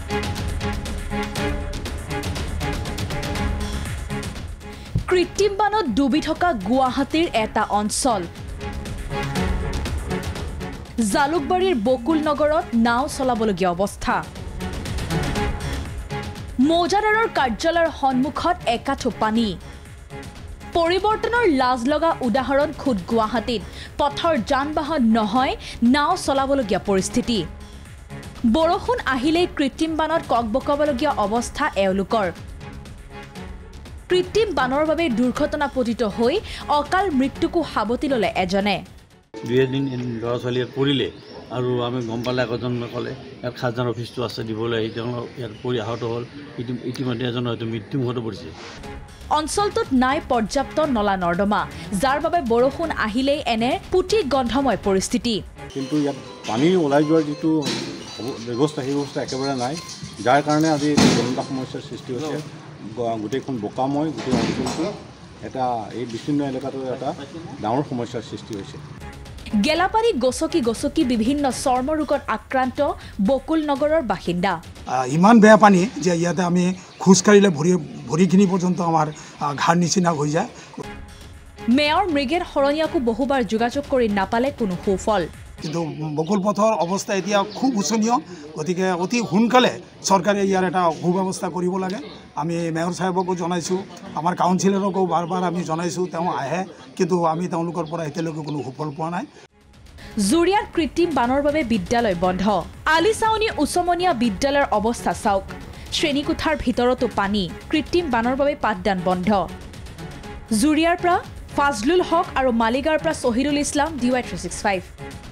কৃত্ৰিম বানত ডুবি থকা গুৱাহাটীৰ এটা অঞ্চল জালুকবাৰীৰ বকুল নগৰত নাও চলাবলগীয়া অৱস্থা মৌজাদাৰৰ কাৰ্যালয়ৰ সন্মুখত একাঠো পানী পৰিৱৰ্তনৰ লাজ লগা উদাহৰণ খুদ গুৱাহাটীত পথৰ যান-বাহন নহয় নাও চলাবলগীয়া পৰিস্থিতি বৰষুণ আহিলেই কৃত্ৰিম বানত ককবকাবলগীয়া অৱস্থা এওঁলোকৰ কৃত্ৰিম বানৰ বাবে দুৰ্ঘটনা পতিত হৈ অকাল মৃত্যুকো সাৱটি ললে এজনে দুদিন ল'ৰা ছোৱালীয়ে পৰিলে আৰু আমি গম পালে একজনে ক'লে ইয়াত খাজানা অফিচটো আছে দিবলৈ তেওঁ ইয়াত পৰি আহত হ'ল ইতিমধ্যে এজন হয়তো মৃত্যুমুখতো পৰিছে অঞ্চলটোত নাই পৰ্যাপ্ত নলা নৰ্দমা যাৰ বাবে বৰষুণ আহিলেই এনে পুতি গন্ধময় পৰিস্থিতি কিন্তু ইয়াত পানী ওলাই যোৱাৰ যিটো ব্যৱস্থা সেই ব্যৱস্থা একেবাৰে নাই যাৰ কাৰণে আজি জনতা সমস্যাৰ সৃষ্টি হৈছে গোটেইখন বোকাময় গোটেই অঞ্চলটো এটা এই বিচ্ছিন্ন এলেকাটো এটা ডাঙৰ সমস্যাৰ সৃষ্টি হৈছে গেলাপাৰী গছকি বিভিন্ন চৰ্ম ৰোগত আক্ৰান্ত বকুল নগৰৰ বাসিন্দা ইমান বেয়া পানী যে ইয়াতে আমি খোজকাঢ়িলে ভৰিখিনি পৰ্যন্ত আমাৰ ঘাৰ নিচিনা হৈ যায় মেয়ৰ মৃগেন শৰণীয়াকো বহুবাৰ যোগাযোগ কৰি নাপালে কোনো সুফল কিন্তু বকুল পথৰ অৱস্থা এতিয়া খুব উচ্চনীয় গতিকে অতি সোনকালে চৰকাৰে ইয়াৰ এটা সুব্যৱস্থা কৰিব লাগে আমি মেয়ৰ সাহেবকো জনাইছোঁ আমাৰ কাউন্সিলৰকো বাৰ আমি জনাইছোঁ তেওঁ আহে কিন্তু আমি তেওঁলোকৰ পৰা এতিয়ালৈকে কোনো সুফল পোৱা নাই জুৰিয়াত কৃত্ৰিম বানৰ বাবে বিদ্যালয় বন্ধ আলিচাউনি উচ্চমনীয়া বিদ্যালয়ৰ অৱস্থা চাওক শ্ৰেণীকোঠাৰ ভিতৰতো পানী কৃত্ৰিম বানৰ বাবে পাঠদান বন্ধ জুৰিয়াৰ পৰা ফাজলুল হক আৰু মালিগাৰ পৰা শহীদুল ইছলাম DY365